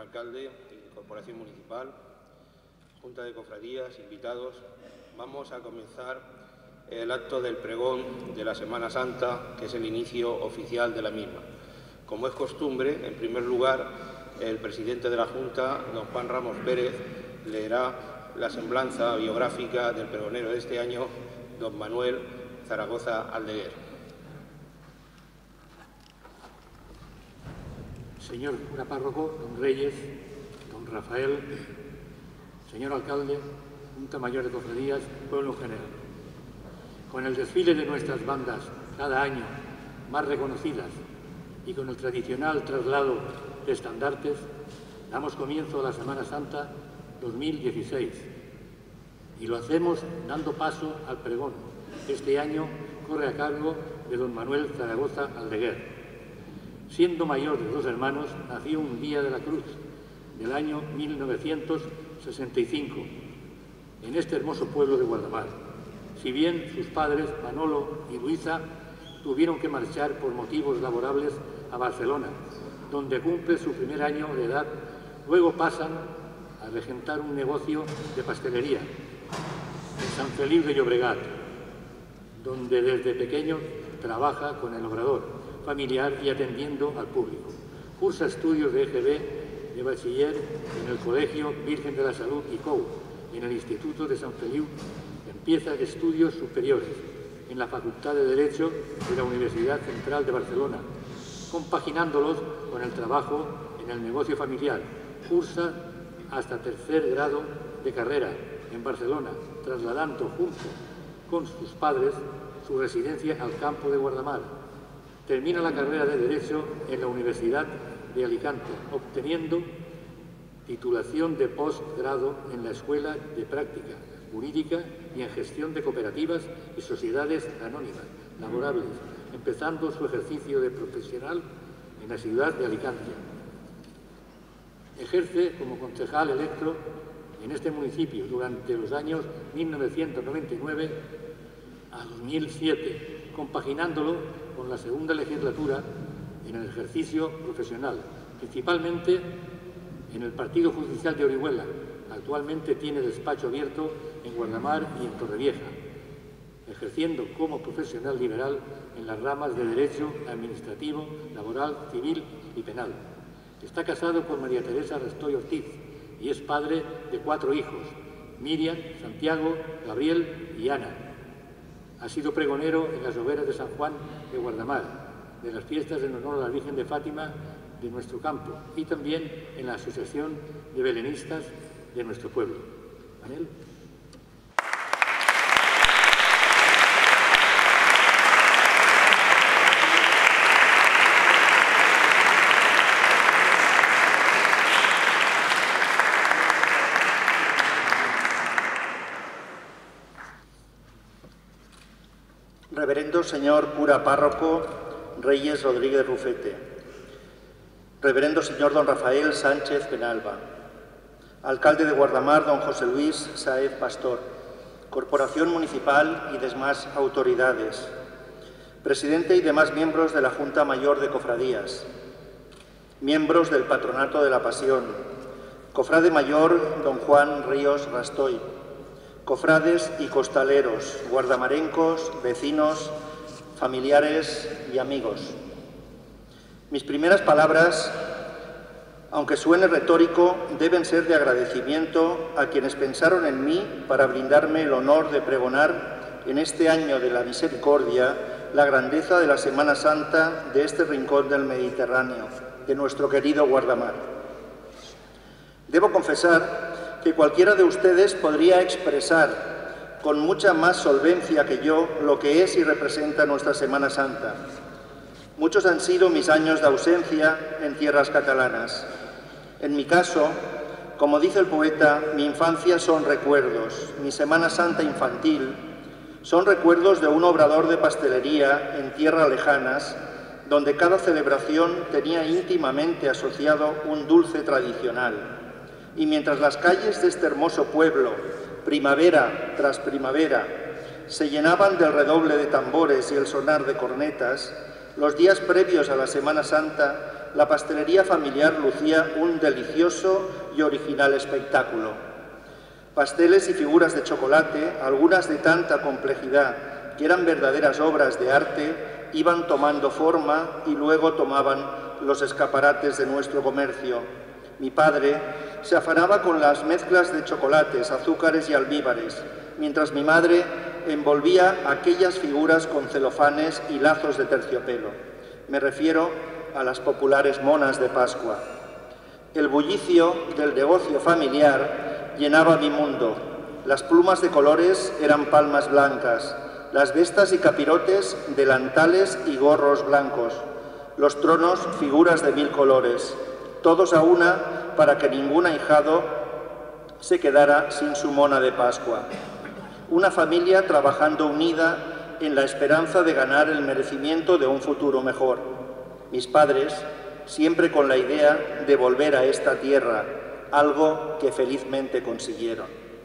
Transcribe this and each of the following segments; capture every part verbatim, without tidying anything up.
alcalde y corporación municipal, Junta de Cofradías, invitados, vamos a comenzar el acto del pregón de la Semana Santa, que es el inicio oficial de la misma. Como es costumbre, en primer lugar, el presidente de la Junta, don Juan Ramos Pérez, leerá la semblanza biográfica del pregonero de este año, don Manuel Zaragoza Aldeguer. Señor cura párroco, don Reyes, don Rafael, señor alcalde, Junta Mayor de Cofradías, pueblo en general. Con el desfile de nuestras bandas cada año más reconocidas y con el tradicional traslado de estandartes, damos comienzo a la Semana Santa dos mil dieciséis y lo hacemos dando paso al pregón. Este año corre a cargo de don Manuel Zaragoza Aldeguer. Siendo mayor de dos hermanos, nació un día de la Cruz del año mil novecientos sesenta y cinco en este hermoso pueblo de Guardamar. Si bien sus padres, Manolo y Luisa, tuvieron que marchar por motivos laborables a Barcelona, donde cumple su primer año de edad, luego pasan a regentar un negocio de pastelería en San Feliu de Llobregat, donde desde pequeño trabaja con el obrador familiar y atendiendo al público. Cursa estudios de E G B de bachiller en el Colegio Virgen de la Salud y C O U, en el Instituto de San Feliu. Empieza estudios superiores en la Facultad de Derecho de la Universidad Central de Barcelona, compaginándolos con el trabajo en el negocio familiar. Cursa hasta tercer grado de carrera en Barcelona, trasladando junto con sus padres su residencia al campo de Guardamar. Termina la carrera de Derecho en la Universidad de Alicante, obteniendo titulación de postgrado en la Escuela de Práctica Jurídica y en Gestión de Cooperativas y Sociedades Anónimas Laborables, empezando su ejercicio de profesional en la ciudad de Alicante. Ejerce como concejal electo en este municipio durante los años mil novecientos noventa y nueve a dos mil siete, compaginándolo con la segunda legislatura en el ejercicio profesional, principalmente en el Partido Judicial de Orihuela. Actualmente tiene despacho abierto en Guardamar y en Torrevieja, ejerciendo como profesional liberal en las ramas de Derecho Administrativo, Laboral, Civil y Penal. Está casado con María Teresa Restoy Ortiz y es padre de cuatro hijos, Miriam, Santiago, Gabriel y Ana. Ha sido pregonero en las hogueras de San Juan de Guardamar, de las fiestas en honor a la Virgen de Fátima de nuestro campo y también en la Asociación de Belenistas de nuestro pueblo. ¿Manel? Reverendo señor cura párroco Reyes Rodríguez Rufete, reverendo señor don Rafael Sánchez Penalba, alcalde de Guardamar don José Luis Sáez Pastor, corporación municipal y demás autoridades, presidente y demás miembros de la Junta Mayor de Cofradías, miembros del Patronato de la Pasión, cofrade mayor don Juan Ríos Rastoy, cofrades y costaleros, guardamarencos, vecinos, familiares y amigos. Mis primeras palabras, aunque suene retórico, deben ser de agradecimiento a quienes pensaron en mí para brindarme el honor de pregonar en este año de la misericordia la grandeza de la Semana Santa de este rincón del Mediterráneo, de nuestro querido Guardamar. Debo confesar que cualquiera de ustedes podría expresar con mucha más solvencia que yo lo que es y representa nuestra Semana Santa. Muchos han sido mis años de ausencia en tierras catalanas. En mi caso, como dice el poeta, mi infancia son recuerdos, mi Semana Santa infantil son recuerdos de un obrador de pastelería en tierras lejanas, donde cada celebración tenía íntimamente asociado un dulce tradicional. Y mientras las calles de este hermoso pueblo, primavera tras primavera, se llenaban del redoble de tambores y el sonar de cornetas, los días previos a la Semana Santa la pastelería familiar lucía un delicioso y original espectáculo. Pasteles y figuras de chocolate, algunas de tanta complejidad que eran verdaderas obras de arte, iban tomando forma y luego tomaban los escaparates de nuestro comercio. Mi padre se afanaba con las mezclas de chocolates, azúcares y almíbares, mientras mi madre envolvía aquellas figuras con celofanes y lazos de terciopelo. Me refiero a las populares monas de Pascua. El bullicio del negocio familiar llenaba mi mundo. Las plumas de colores eran palmas blancas, las vestas y capirotes delantales y gorros blancos, los tronos figuras de mil colores, todos a una para que ningún ahijado se quedara sin su mona de Pascua. Una familia trabajando unida en la esperanza de ganar el merecimiento de un futuro mejor. Mis padres, siempre con la idea de volver a esta tierra, algo que felizmente consiguieron.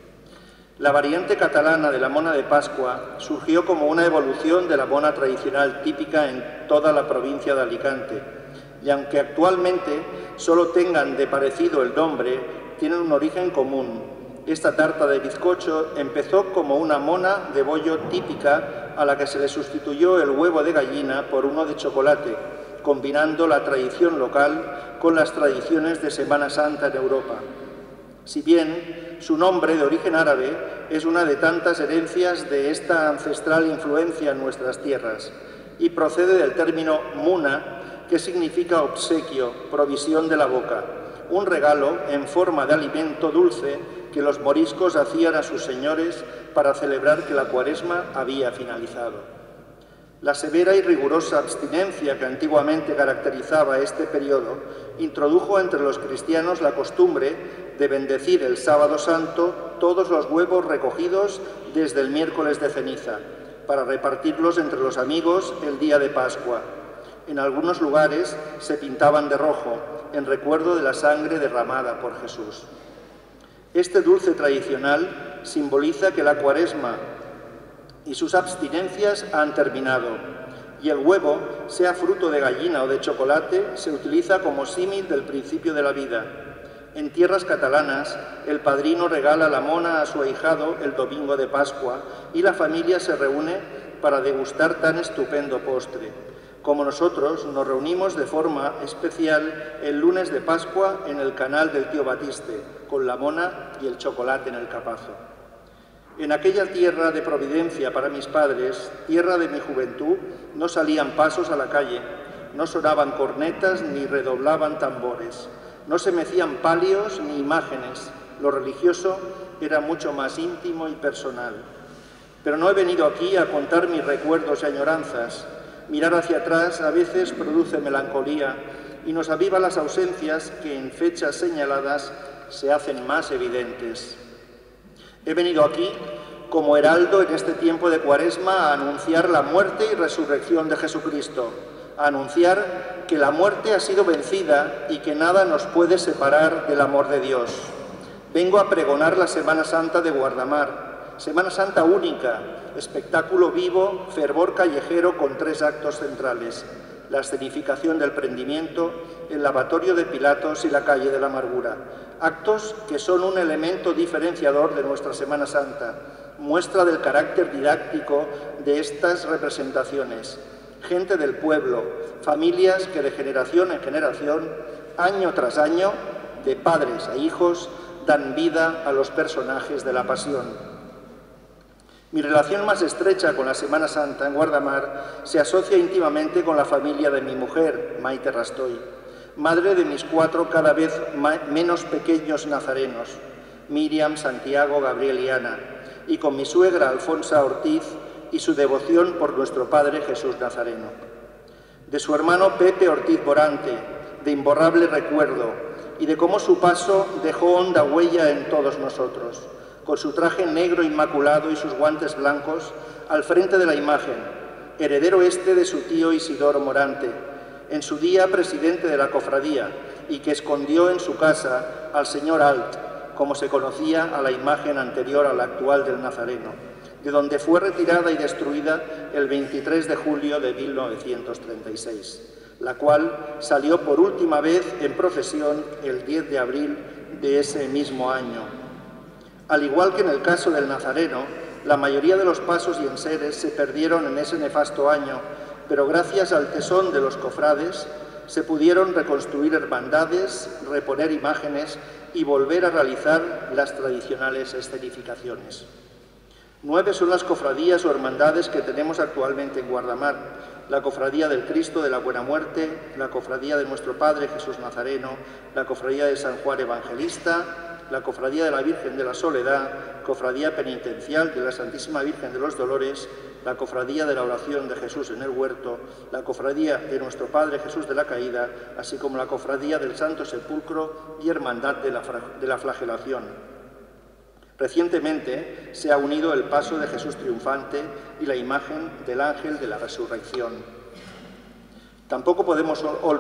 La variante catalana de la mona de Pascua surgió como una evolución de la mona tradicional típica en toda la provincia de Alicante, y aunque actualmente solo tengan de parecido el nombre, tienen un origen común. Esta tarta de bizcocho empezó como una mona de bollo típica a la que se le sustituyó el huevo de gallina por uno de chocolate, combinando la tradición local con las tradiciones de Semana Santa en Europa. Si bien su nombre, de origen árabe, es una de tantas herencias de esta ancestral influencia en nuestras tierras y procede del término muna, que significa obsequio, provisión de la boca, un regalo en forma de alimento dulce que los moriscos hacían a sus señores para celebrar que la Cuaresma había finalizado. La severa y rigurosa abstinencia que antiguamente caracterizaba este periodo introdujo entre los cristianos la costumbre de bendecir el Sábado Santo todos los huevos recogidos desde el miércoles de ceniza, para repartirlos entre los amigos el día de Pascua. En algunos lugares se pintaban de rojo, en recuerdo de la sangre derramada por Jesús. Este dulce tradicional simboliza que la Cuaresma y sus abstinencias han terminado, y el huevo, sea fruto de gallina o de chocolate, se utiliza como símil del principio de la vida. En tierras catalanas, el padrino regala la mona a su ahijado el domingo de Pascua y la familia se reúne para degustar tan estupendo postre. Como nosotros nos reunimos de forma especial el lunes de Pascua en el canal del tío Batiste, con la mona y el chocolate en el capazo. En aquella tierra de providencia para mis padres, tierra de mi juventud, no salían pasos a la calle, no sonaban cornetas ni redoblaban tambores, no se mecían palios ni imágenes, lo religioso era mucho más íntimo y personal. Pero no he venido aquí a contar mis recuerdos y añoranzas. Mirar hacia atrás a veces produce melancolía y nos aviva las ausencias que en fechas señaladas se hacen más evidentes. He venido aquí como heraldo en este tiempo de Cuaresma a anunciar la muerte y resurrección de Jesucristo, a anunciar que la muerte ha sido vencida y que nada nos puede separar del amor de Dios. Vengo a pregonar la Semana Santa de Guardamar, Semana Santa única, espectáculo vivo, fervor callejero con tres actos centrales: la escenificación del prendimiento, el lavatorio de Pilatos y la calle de la amargura. Actos que son un elemento diferenciador de nuestra Semana Santa, muestra del carácter didáctico de estas representaciones. Gente del pueblo, familias que de generación en generación, año tras año, de padres a hijos, dan vida a los personajes de la Pasión. Mi relación más estrecha con la Semana Santa en Guardamar se asocia íntimamente con la familia de mi mujer, Maite Rastoy, madre de mis cuatro cada vez menos pequeños nazarenos, Miriam, Santiago, Gabriel y Ana, y con mi suegra Alfonsa Ortiz y su devoción por nuestro Padre Jesús Nazareno. De su hermano Pepe Ortiz Morante, de imborrable recuerdo, y de cómo su paso dejó honda huella en todos nosotros, con su traje negro inmaculado y sus guantes blancos, al frente de la imagen, heredero este de su tío Isidoro Morante, en su día presidente de la cofradía, y que escondió en su casa al señor Alt, como se conocía a la imagen anterior a la actual del Nazareno, de donde fue retirada y destruida el veintitrés de julio de mil novecientos treinta y seis. la cual salió por última vez en procesión el diez de abril de ese mismo año. Al igual que en el caso del Nazareno, la mayoría de los pasos y enseres se perdieron en ese nefasto año, pero gracias al tesón de los cofrades se pudieron reconstruir hermandades, reponer imágenes y volver a realizar las tradicionales escenificaciones. Nueve son las cofradías o hermandades que tenemos actualmente en Guardamar: la Cofradía del Cristo de la Buena Muerte, la Cofradía de Nuestro Padre Jesús Nazareno, la Cofradía de San Juan Evangelista, la Cofradía de la Virgen de la Soledad, Cofradía Penitencial de la Santísima Virgen de los Dolores, la Cofradía de la Oración de Jesús en el Huerto, la Cofradía de Nuestro Padre Jesús de la Caída, así como la Cofradía del Santo Sepulcro y Hermandad de la, de la Flagelación. Recientemente se ha unido el paso de Jesús triunfante y la imagen del Ángel de la Resurrección. Tampoco podemos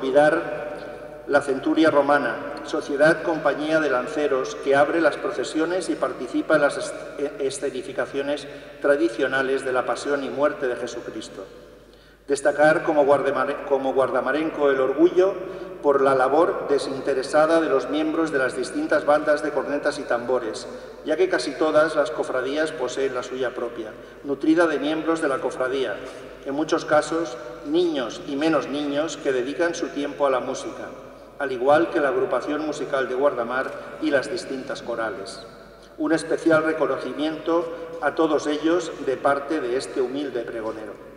olvidar la Centuria Romana, sociedad compañía de lanceros que abre las procesiones y participa en las escenificaciones tradicionales de la pasión y muerte de Jesucristo. Destacar como, guardamare, como guardamarenco el orgullo por la labor desinteresada de los miembros de las distintas bandas de cornetas y tambores, ya que casi todas las cofradías poseen la suya propia, nutrida de miembros de la cofradía, en muchos casos niños y menos niños que dedican su tiempo a la música, al igual que la agrupación musical de Guardamar y las distintas corales. Un especial reconocimiento a todos ellos de parte de este humilde pregonero.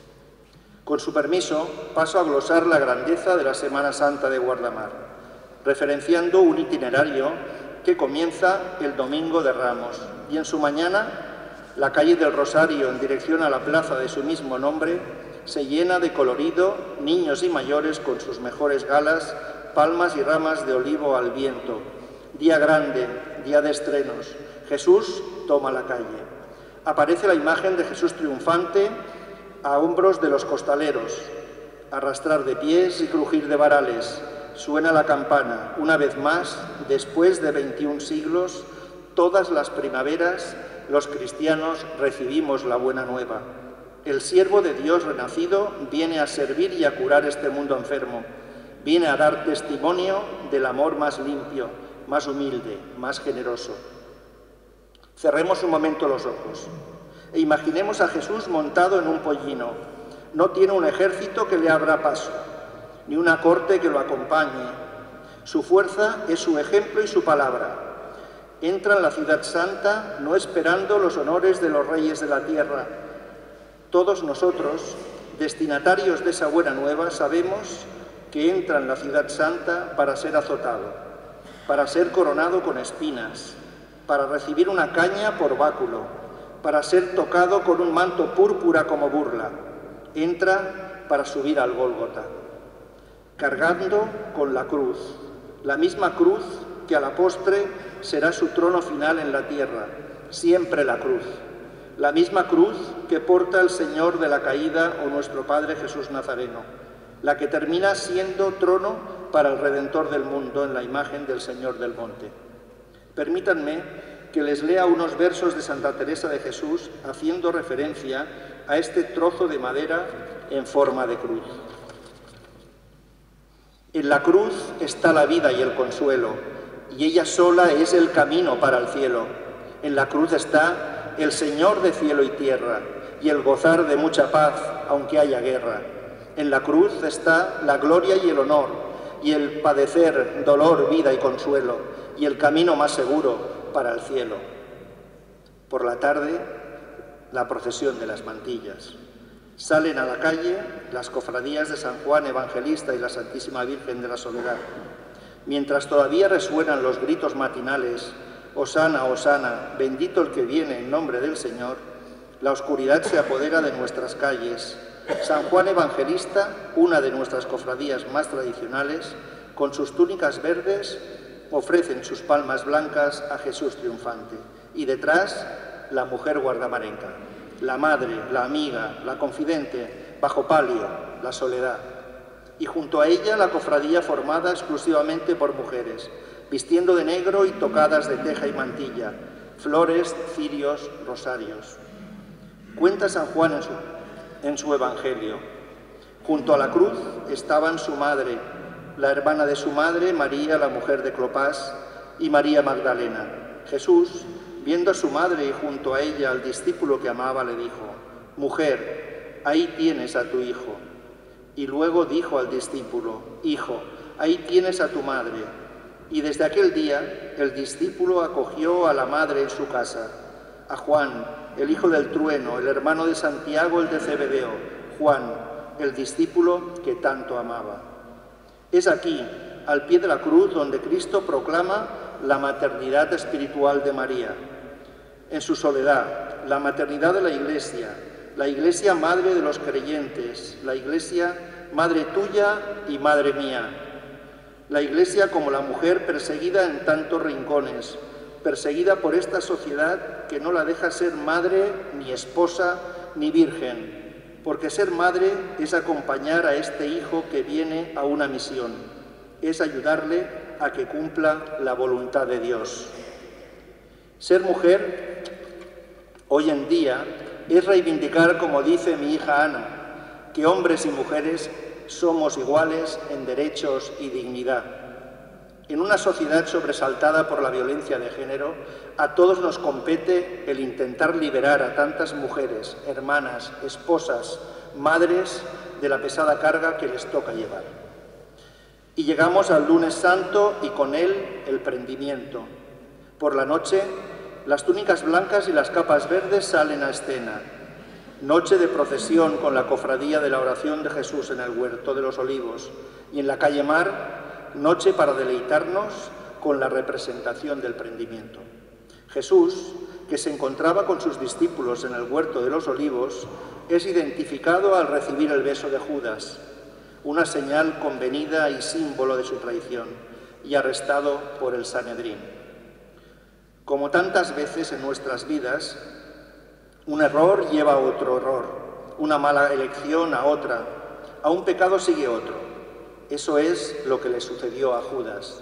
Con su permiso, paso a glosar la grandeza de la Semana Santa de Guardamar, referenciando un itinerario que comienza el Domingo de Ramos y en su mañana la calle del Rosario en dirección a la plaza de su mismo nombre se llena de colorido, niños y mayores con sus mejores galas, palmas y ramas de olivo al viento. Día grande, día de estrenos, Jesús toma la calle. Aparece la imagen de Jesús triunfante a hombros de los costaleros, arrastrar de pies y crujir de varales. Suena la campana, una vez más, después de veintiún siglos, todas las primaveras, los cristianos recibimos la buena nueva. El siervo de Dios renacido viene a servir y a curar este mundo enfermo. Viene a dar testimonio del amor más limpio, más humilde, más generoso. Cerremos un momento los ojos e imaginemos a Jesús montado en un pollino. No tiene un ejército que le abra paso, ni una corte que lo acompañe. Su fuerza es su ejemplo y su palabra. Entra en la ciudad santa no esperando los honores de los reyes de la tierra. Todos nosotros, destinatarios de esa buena nueva, sabemos que entra en la ciudad santa para ser azotado, para ser coronado con espinas, para recibir una caña por báculo, para ser tocado con un manto púrpura como burla. Entra para subir al Gólgota, cargando con la cruz, la misma cruz que a la postre será su trono final en la tierra, siempre la cruz, la misma cruz que porta el Señor de la Caída o nuestro Padre Jesús Nazareno, la que termina siendo trono para el Redentor del mundo en la imagen del Señor del Monte. Permítanme que les lea unos versos de Santa Teresa de Jesús haciendo referencia a este trozo de madera en forma de cruz. En la cruz está la vida y el consuelo, y ella sola es el camino para el cielo. En la cruz está el Señor de cielo y tierra, y el gozar de mucha paz, aunque haya guerra. En la cruz está la gloria y el honor, y el padecer, dolor, vida y consuelo, y el camino más seguro para el cielo. Por la tarde, la procesión de las mantillas. Salen a la calle las cofradías de San Juan Evangelista y la Santísima Virgen de la Soledad. Mientras todavía resuenan los gritos matinales, Hosana, Hosana, bendito el que viene en nombre del Señor, la oscuridad se apodera de nuestras calles. San Juan Evangelista, una de nuestras cofradías más tradicionales, con sus túnicas verdes, ofrecen sus palmas blancas a Jesús triunfante. Y detrás, la mujer guardamarenca, la madre, la amiga, la confidente, bajo palio, la soledad. Y junto a ella, la cofradía formada exclusivamente por mujeres, vistiendo de negro y tocadas de teja y mantilla, flores, cirios, rosarios. Cuenta San Juan en su, en su Evangelio: Junto a la cruz estaban su madre, la hermana de su madre, María, la mujer de Clopas, y María Magdalena. Jesús, viendo a su madre y junto a ella al discípulo que amaba, le dijo: «Mujer, ahí tienes a tu hijo». Y luego dijo al discípulo: «Hijo, ahí tienes a tu madre». Y desde aquel día el discípulo acogió a la madre en su casa. A Juan, el hijo del trueno, el hermano de Santiago, el de Zebedeo, Juan, el discípulo que tanto amaba. Es aquí, al pie de la cruz, donde Cristo proclama la maternidad espiritual de María. En su soledad, la maternidad de la Iglesia, la Iglesia madre de los creyentes, la Iglesia madre tuya y madre mía. La Iglesia como la mujer perseguida en tantos rincones, perseguida por esta sociedad que no la deja ser madre, ni esposa, ni virgen, porque ser madre es acompañar a este hijo que viene a una misión, es ayudarle a que cumpla la voluntad de Dios. Ser mujer, hoy en día, es reivindicar, como dice mi hija Ana, que hombres y mujeres somos iguales en derechos y dignidad. En una sociedad sobresaltada por la violencia de género, a todos nos compete el intentar liberar a tantas mujeres, hermanas, esposas, madres, de la pesada carga que les toca llevar. Y llegamos al lunes santo y con él el prendimiento. Por la noche, las túnicas blancas y las capas verdes salen a escena. Noche de procesión con la cofradía de la Oración de Jesús en el Huerto de los Olivos, y en la calle Mar, noche para deleitarnos con la representación del prendimiento. Jesús, que se encontraba con sus discípulos en el Huerto de los Olivos, es identificado al recibir el beso de Judas, una señal convenida y símbolo de su traición, y arrestado por el Sanedrín. Como tantas veces en nuestras vidas, un error lleva a otro error, una mala elección a otra, a un pecado sigue otro. Eso es lo que le sucedió a Judas.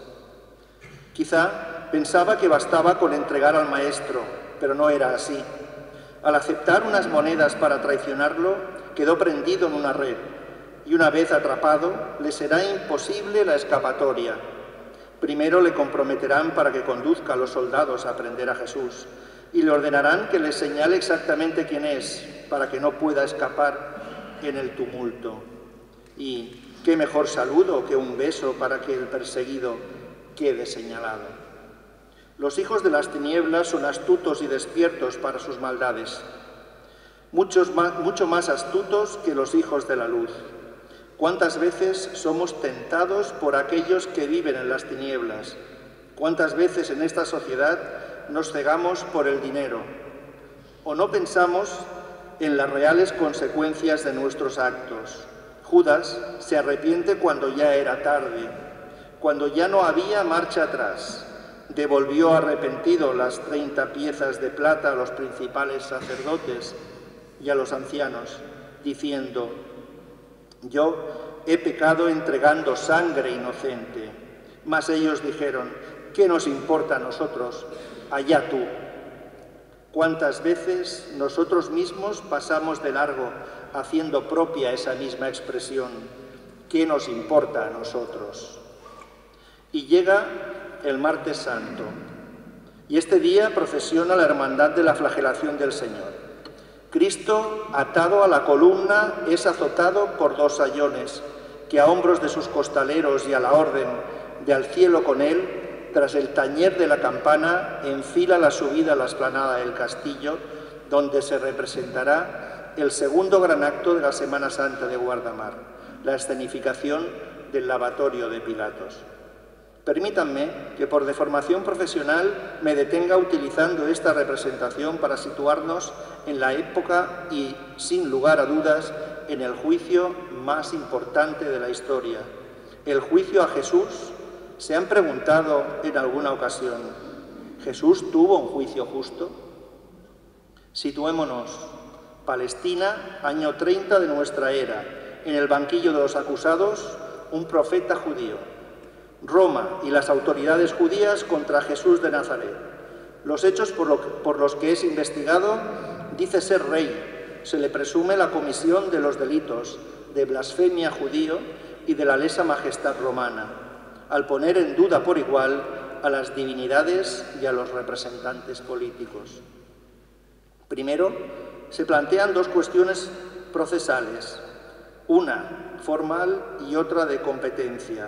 Quizá pensaba que bastaba con entregar al Maestro, pero no era así. Al aceptar unas monedas para traicionarlo, quedó prendido en una red, y una vez atrapado, le será imposible la escapatoria. Primero le comprometerán para que conduzca a los soldados a prender a Jesús, y le ordenarán que les señale exactamente quién es, para que no pueda escapar en el tumulto. Y qué mejor saludo que un beso para que el perseguido quede señalado. Los hijos de las tinieblas son astutos y despiertos para sus maldades, muchos más, mucho más astutos que los hijos de la luz. ¿Cuántas veces somos tentados por aquellos que viven en las tinieblas? ¿Cuántas veces en esta sociedad nos cegamos por el dinero? ¿O no pensamos en las reales consecuencias de nuestros actos? Judas se arrepiente cuando ya era tarde, cuando ya no había marcha atrás. Devolvió arrepentido las treinta piezas de plata a los principales sacerdotes y a los ancianos, diciendo: «Yo he pecado entregando sangre inocente». Mas ellos dijeron: «¿Qué nos importa a nosotros? Allá tú». ¿Cuántas veces nosotros mismos pasamos de largo haciendo propia esa misma expresión? ¿Qué nos importa a nosotros? Y llega el martes santo, y este día procesiona la hermandad de la flagelación del Señor. Cristo, atado a la columna, es azotado por dos sayones, que a hombros de sus costaleros y a la orden de al cielo con él, tras el tañer de la campana, enfila la subida a la explanada del castillo, donde se representará el segundo gran acto de la Semana Santa de Guardamar, la escenificación del lavatorio de Pilatos. Permítanme que por deformación profesional me detenga utilizando esta representación para situarnos en la época y, sin lugar a dudas, en el juicio más importante de la historia, el juicio a Jesús. ¿Se han preguntado en alguna ocasión, ¿Jesús tuvo un juicio justo? Situémonos. Palestina, año treinta de nuestra era, en el banquillo de los acusados, un profeta judío. Roma y las autoridades judías contra Jesús de Nazaret. Los hechos por, lo que, por los que es investigado dice ser rey. Se le presume la comisión de los delitos, de blasfemia judío y de la lesa majestad romana, al poner en duda por igual a las divinidades y a los representantes políticos. Primero, se plantean dos cuestiones procesales, una formal y otra de competencia.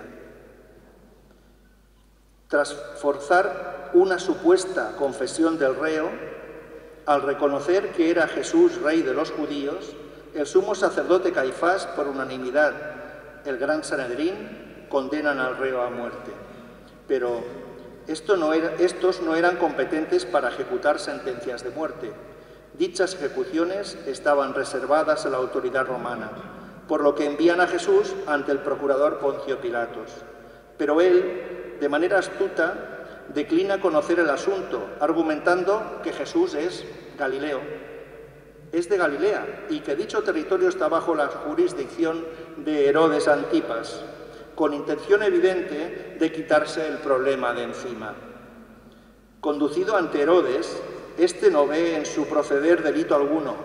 Tras forzar una supuesta confesión del reo, al reconocer que era Jesús rey de los judíos, el sumo sacerdote Caifás, por unanimidad, el gran Sanedrín, condenan al reo a muerte. Pero esto no era, estos no eran competentes para ejecutar sentencias de muerte. Dichas ejecuciones estaban reservadas a la autoridad romana, por lo que envían a Jesús ante el procurador Poncio Pilatos. Pero él, de manera astuta, declina conocer el asunto, argumentando que Jesús es Galileo, es de Galilea y que dicho territorio está bajo la jurisdicción de Herodes Antipas, con intención evidente de quitarse el problema de encima. Conducido ante Herodes, éste no ve en su proceder delito alguno,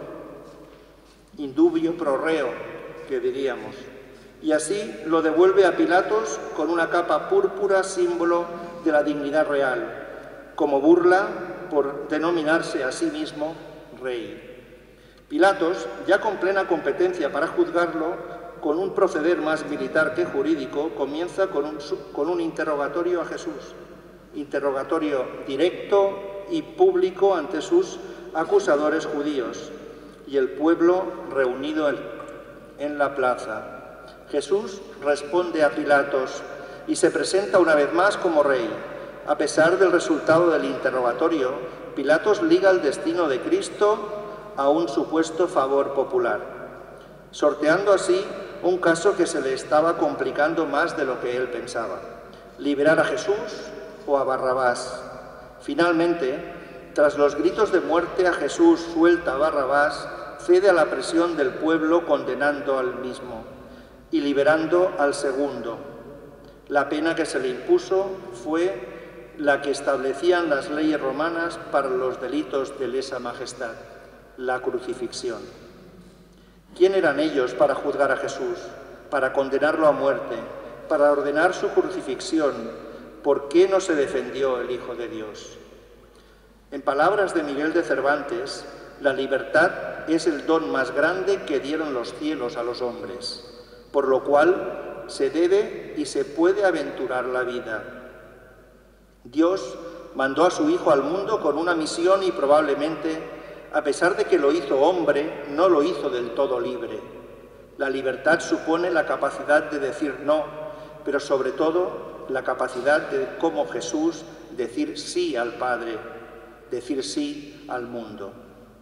indubio pro reo, que diríamos, y así lo devuelve a Pilatos con una capa púrpura, símbolo de la dignidad real, como burla por denominarse a sí mismo rey. Pilatos, ya con plena competencia para juzgarlo, con un proceder más militar que jurídico, comienza con un, con un interrogatorio a Jesús, interrogatorio directo y público ante sus acusadores judíos y el pueblo reunido en la plaza. Jesús responde a Pilatos y se presenta una vez más como rey. A pesar del resultado del interrogatorio, Pilatos liga el destino de Cristo a un supuesto favor popular, sorteando así un caso que se le estaba complicando más de lo que él pensaba: liberar a Jesús o a Barrabás. Finalmente, tras los gritos de muerte a Jesús, suelta a Barrabás, cede a la presión del pueblo condenando al mismo y liberando al segundo. La pena que se le impuso fue la que establecían las leyes romanas para los delitos de lesa majestad: la crucifixión. ¿Quién eran ellos para juzgar a Jesús, para condenarlo a muerte, para ordenar su crucifixión? ¿Por qué no se defendió el Hijo de Dios? En palabras de Miguel de Cervantes, la libertad es el don más grande que dieron los cielos a los hombres, por lo cual se debe y se puede aventurar la vida. Dios mandó a su Hijo al mundo con una misión y probablemente, a pesar de que lo hizo hombre, no lo hizo del todo libre. La libertad supone la capacidad de decir no, pero sobre todo la capacidad de, como Jesús, decir sí al Padre, decir sí al mundo.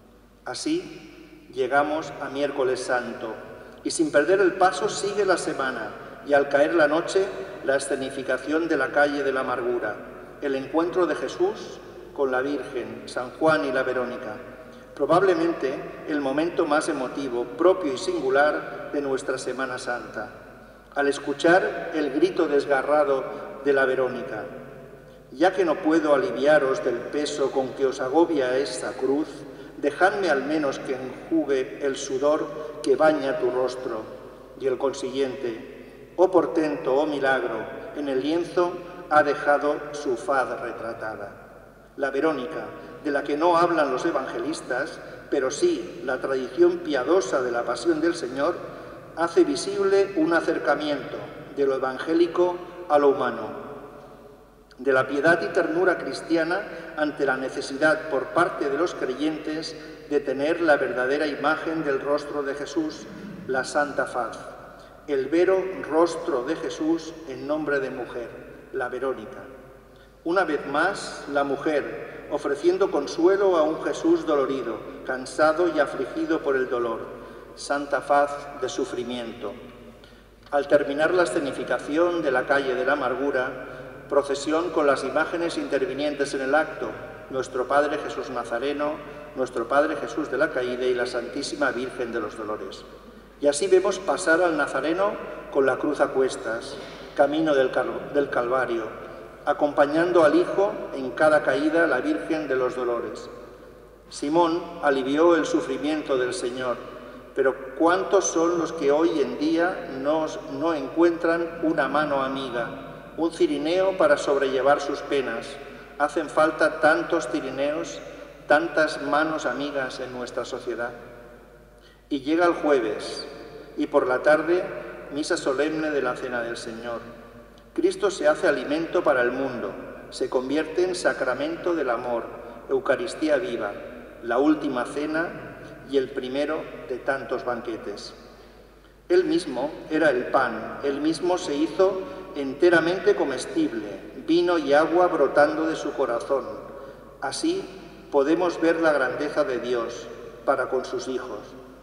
Así llegamos a Miércoles Santo y sin perder el paso sigue la semana y al caer la noche la escenificación de la calle de la amargura, el encuentro de Jesús con la Virgen, San Juan y la Verónica. Probablemente el momento más emotivo, propio y singular de nuestra Semana Santa. Al escuchar el grito desgarrado de la Verónica: ya que no puedo aliviaros del peso con que os agobia esta cruz, dejadme al menos que enjugue el sudor que baña tu rostro. Y el consiguiente: oh portento, oh milagro, en el lienzo ha dejado su faz retratada. La Verónica, de la que no hablan los evangelistas, pero sí la tradición piadosa de la pasión del Señor, hace visible un acercamiento de lo evangélico a lo humano, de la piedad y ternura cristiana ante la necesidad por parte de los creyentes de tener la verdadera imagen del rostro de Jesús, la santa faz, el vero rostro de Jesús en nombre de mujer, la Verónica. Una vez más, la mujer, ofreciendo consuelo a un Jesús dolorido, cansado y afligido por el dolor, santa faz de sufrimiento. Al terminar la escenificación de la calle de la amargura, procesión con las imágenes intervinientes en el acto, nuestro Padre Jesús Nazareno, nuestro Padre Jesús de la Caída y la Santísima Virgen de los Dolores. Y así vemos pasar al Nazareno con la cruz a cuestas, camino del, Cal- del Calvario, acompañando al Hijo en cada caída, la Virgen de los Dolores. Simón alivió el sufrimiento del Señor, pero ¿cuántos son los que hoy en día no, no encuentran una mano amiga, un cirineo para sobrellevar sus penas? Hacen falta tantos cirineos, tantas manos amigas en nuestra sociedad. Y llega el jueves, y por la tarde, misa solemne de la Cena del Señor. Cristo se hace alimento para el mundo, se convierte en sacramento del amor, Eucaristía viva, la última cena y el primero de tantos banquetes. Él mismo era el pan, él mismo se hizo enteramente comestible, vino y agua brotando de su corazón. Así podemos ver la grandeza de Dios para con sus hijos.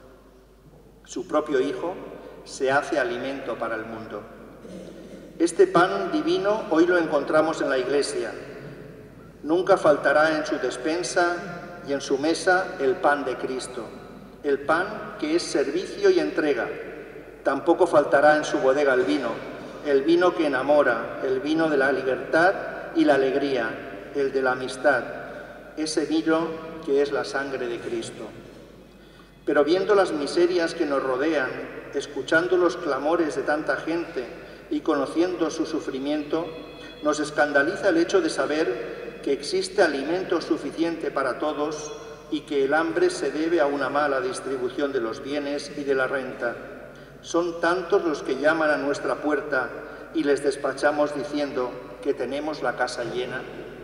Su propio Hijo se hace alimento para el mundo. Este pan divino hoy lo encontramos en la Iglesia. Nunca faltará en su despensa y en su mesa el pan de Cristo, el pan que es servicio y entrega. Tampoco faltará en su bodega el vino, el vino que enamora, el vino de la libertad y la alegría, el de la amistad, ese vino que es la sangre de Cristo. Pero viendo las miserias que nos rodean, escuchando los clamores de tanta gente y conociendo su sufrimiento, nos escandaliza el hecho de saber que existe alimento suficiente para todos y que el hambre se debe a una mala distribución de los bienes y de la renta. Son tantos los que llaman a nuestra puerta y les despachamos diciendo que tenemos la casa llena.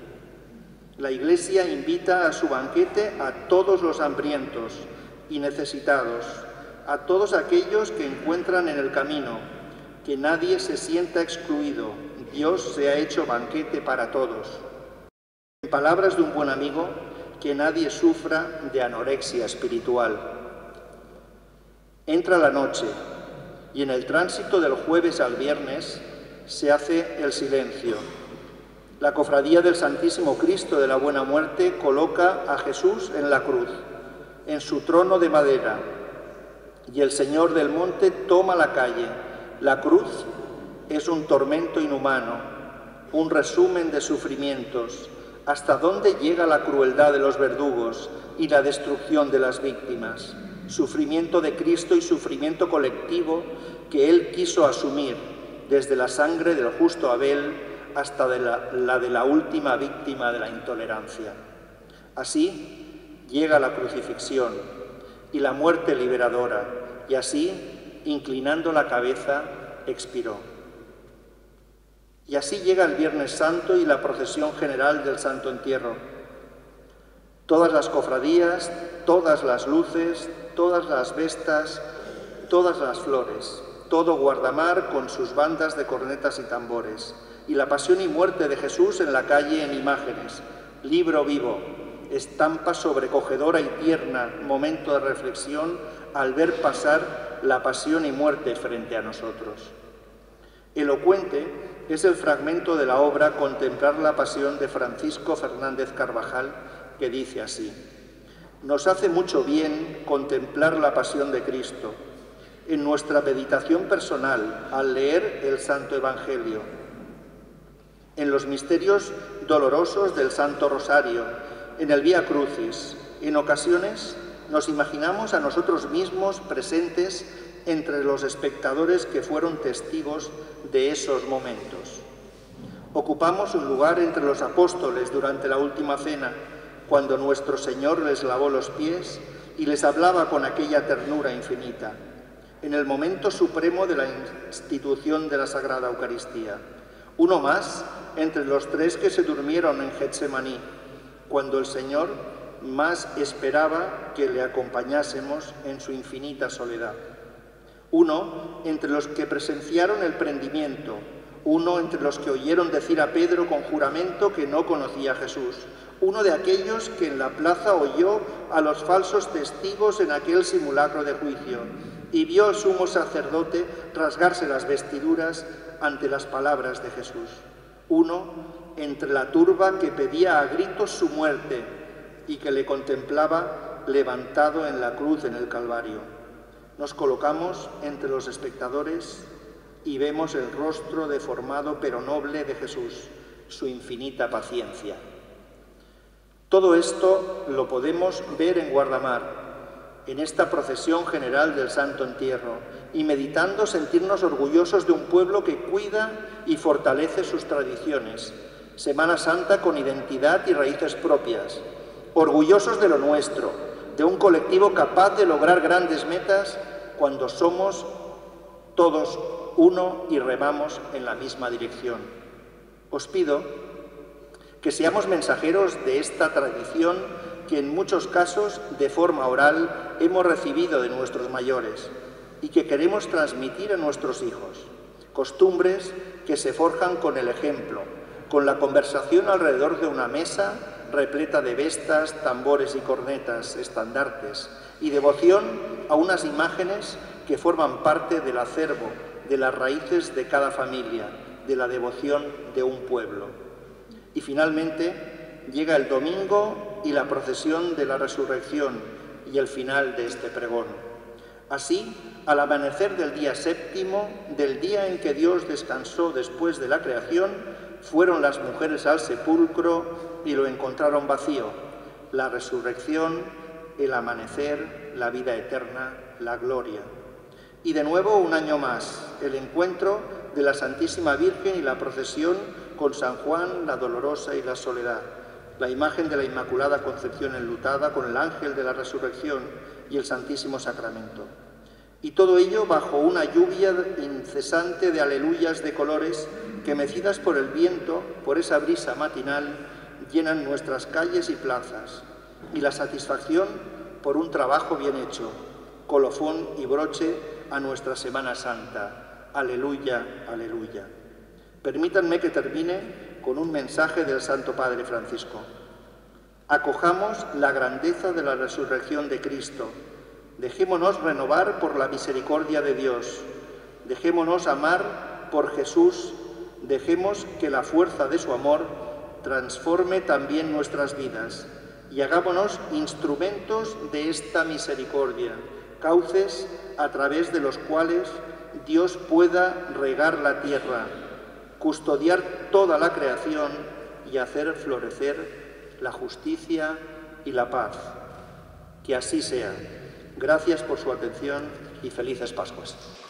La Iglesia invita a su banquete a todos los hambrientos y necesitados, a todos aquellos que encuentran en el camino, que nadie se sienta excluido. Dios se ha hecho banquete para todos. En palabras de un buen amigo, que nadie sufra de anorexia espiritual. Entra la noche y en el tránsito del jueves al viernes se hace el silencio. La Cofradía del Santísimo Cristo de la Buena Muerte coloca a Jesús en la cruz, en su trono de madera, y el Señor del Monte toma la calle. La cruz es un tormento inhumano, un resumen de sufrimientos. ¿Hasta dónde llega la crueldad de los verdugos y la destrucción de las víctimas? Sufrimiento de Cristo y sufrimiento colectivo que Él quiso asumir, desde la sangre del justo Abel hasta de la, la de la última víctima de la intolerancia. Así llega la crucifixión y la muerte liberadora, y así, inclinando la cabeza, expiró. Y así llega el Viernes Santo y la procesión general del Santo Entierro. Todas las cofradías, todas las luces, todas las vestas, todas las flores, todo Guardamar con sus bandas de cornetas y tambores, y la pasión y muerte de Jesús en la calle en imágenes, libro vivo, estampa sobrecogedora y tierna, momento de reflexión al ver pasar la pasión y muerte frente a nosotros. Elocuente es el fragmento de la obra Contemplar la Pasión de Francisco Fernández Carvajal, que dice así: nos hace mucho bien contemplar la pasión de Cristo en nuestra meditación personal al leer el Santo Evangelio, en los misterios dolorosos del Santo Rosario, en el Vía Crucis. En ocasiones nos imaginamos a nosotros mismos presentes entre los espectadores que fueron testigos de esos momentos. Ocupamos un lugar entre los apóstoles durante la última cena, cuando nuestro Señor les lavó los pies y les hablaba con aquella ternura infinita, en el momento supremo de la institución de la Sagrada Eucaristía. Uno más entre los tres que se durmieron en Getsemaní, cuando el Señor más esperaba que le acompañásemos en su infinita soledad. Uno entre los que presenciaron el prendimiento, uno entre los que oyeron decir a Pedro con juramento que no conocía a Jesús, uno de aquellos que en la plaza oyó a los falsos testigos en aquel simulacro de juicio y vio al sumo sacerdote rasgarse las vestiduras ante las palabras de Jesús. Uno entre la turba que pedía a gritos su muerte y que le contemplaba levantado en la cruz en el Calvario. Nos colocamos entre los espectadores y vemos el rostro deformado pero noble de Jesús, su infinita paciencia. Todo esto lo podemos ver en Guardamar, en esta procesión general del Santo Entierro y meditando sentirnos orgullosos de un pueblo que cuida y fortalece sus tradiciones. Semana Santa con identidad y raíces propias, orgullosos de lo nuestro, de un colectivo capaz de lograr grandes metas cuando somos todos uno y remamos en la misma dirección. Os pido que seamos mensajeros de esta tradición que en muchos casos de forma oral hemos recibido de nuestros mayores y que queremos transmitir a nuestros hijos. Costumbres que se forjan con el ejemplo, con la conversación alrededor de una mesa repleta de vestas, tambores y cornetas, estandartes, y devoción a unas imágenes que forman parte del acervo, de las raíces de cada familia, de la devoción de un pueblo. Y finalmente llega el domingo y la procesión de la resurrección y el final de este pregón. Así, al amanecer del día séptimo, del día en que Dios descansó después de la creación, fueron las mujeres al sepulcro y lo encontraron vacío. La resurrección, el amanecer, la vida eterna, la gloria. Y de nuevo, un año más, el encuentro de la Santísima Virgen y la procesión con San Juan, la Dolorosa y la Soledad, la imagen de la Inmaculada Concepción enlutada con el ángel de la resurrección y el Santísimo Sacramento. Y todo ello bajo una lluvia incesante de aleluyas de colores que, mecidas por el viento, por esa brisa matinal, llenan nuestras calles y plazas, y la satisfacción por un trabajo bien hecho, colofón y broche a nuestra Semana Santa. Aleluya, aleluya. Permítanme que termine con un mensaje del Santo Padre Francisco. Acojamos la grandeza de la resurrección de Cristo. Dejémonos renovar por la misericordia de Dios. Dejémonos amar por Jesús. Dejemos que la fuerza de su amor transforme también nuestras vidas y hagámonos instrumentos de esta misericordia, cauces a través de los cuales Dios pueda regar la tierra, custodiar toda la creación y hacer florecer la justicia y la paz. Que así sea. Gracias por su atención y felices Pascuas.